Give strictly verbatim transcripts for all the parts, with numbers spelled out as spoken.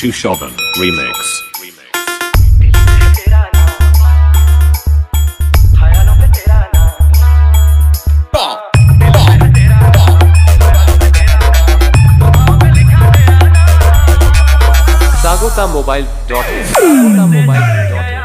Susovan remix. Sagota mobile dot in Sagota mobile dot in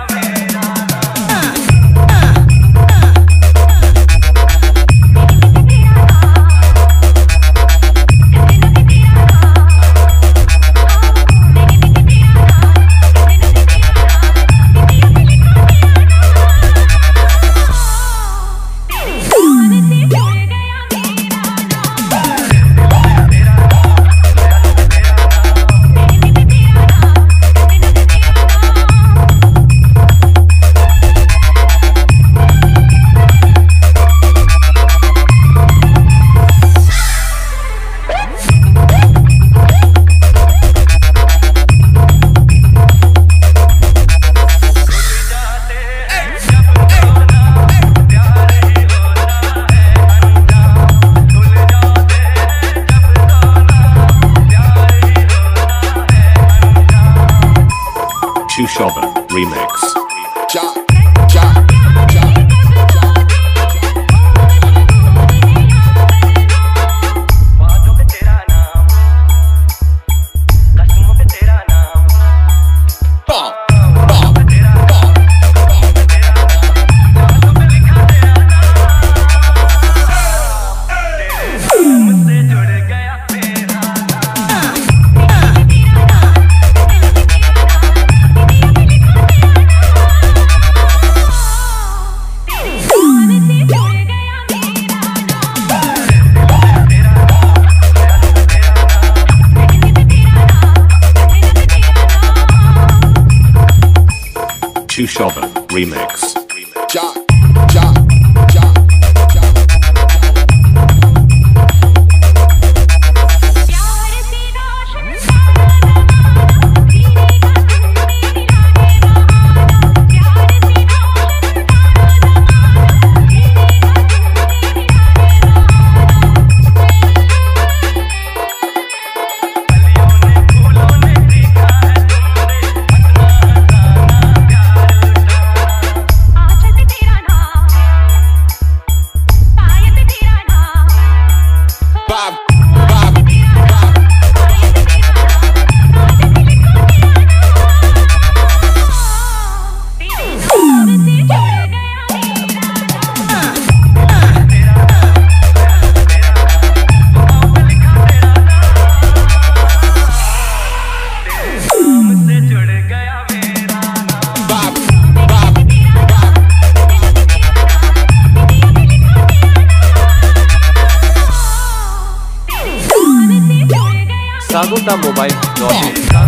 Susovan remix. Ja, ja, ja, ja, बातों पे तेरा नाम, कसमों पे तेरा नाम, बातों पे तेरा नाम, बातों पे लिखा तेरा नाम, मुझसे जुड़ गया तेरा Susovan remix. Ja, ja, ja, ja, Sagota mobile dot in